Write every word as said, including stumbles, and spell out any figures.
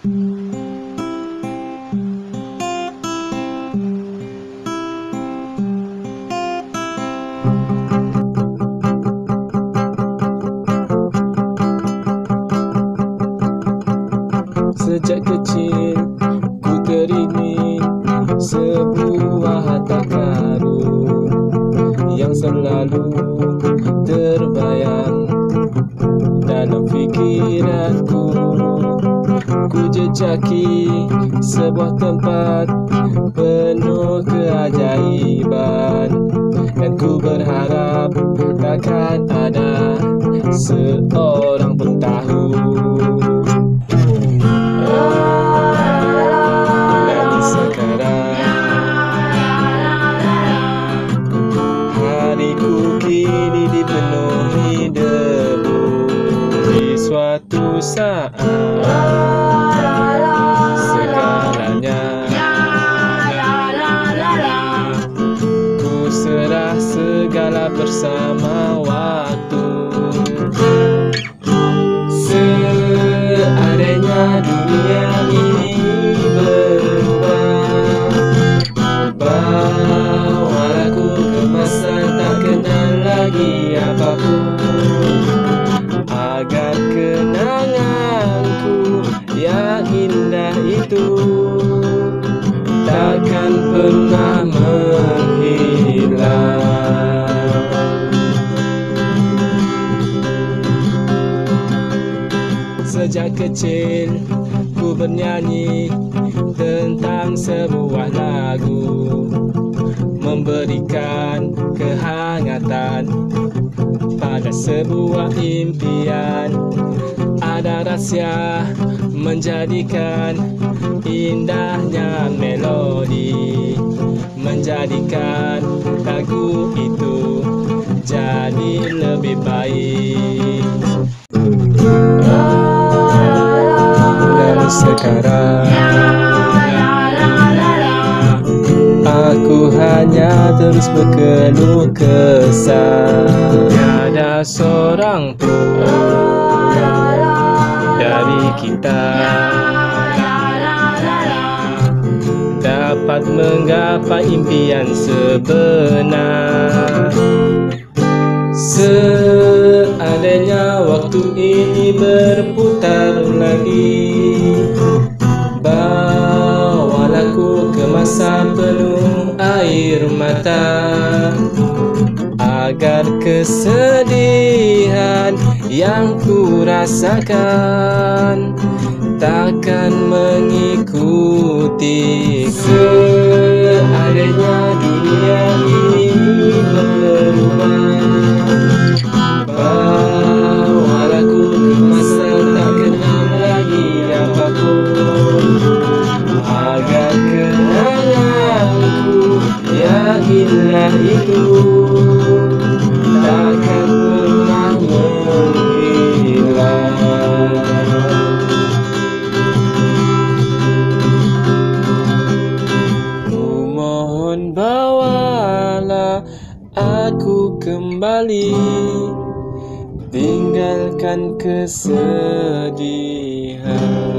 Sejak kecil ku teringin sebuah harta karun yang selalu terbayang dalam fikiranku. Ku jejaki sebuah tempat penuh keajaiban, dan ku berharap takkan ada seorang pun tahu. Dan sekarang hariku kini dipenuhi debu. Di suatu saat segalanya ku serah segala bersama waktu. Seandainya dunia ini berubah, bawalah aku ke masa tak kenal lagi apapun, agar kenanganku yang indah itu takkan pernah menghilang. Sejak kecil ku bernyanyi tentang sebuah lagu, memberikan kehangatan pada sebuah impian. Ada rahsia menjadikan indahnya melodi, menjadikan lagu itu jadi lebih baik. Dan sekarang aku hanya terus berkeluh kesah. Tiada seorang pun dari kita dapat menggapai impian sebenar. Seandainya waktu ini berputar lagi, bawalah aku ke masa penuh air mata, agar kesedihan yang ku rasakan takkan mengikutiku. Seandainya dunia ini berubah, bawalah aku ke masa tak kenal lagi apapun, agar kenanganku yang indah itu takkan pernah menghilang. Ku mohon bawalah aku kembali, tinggalkan kesedihan.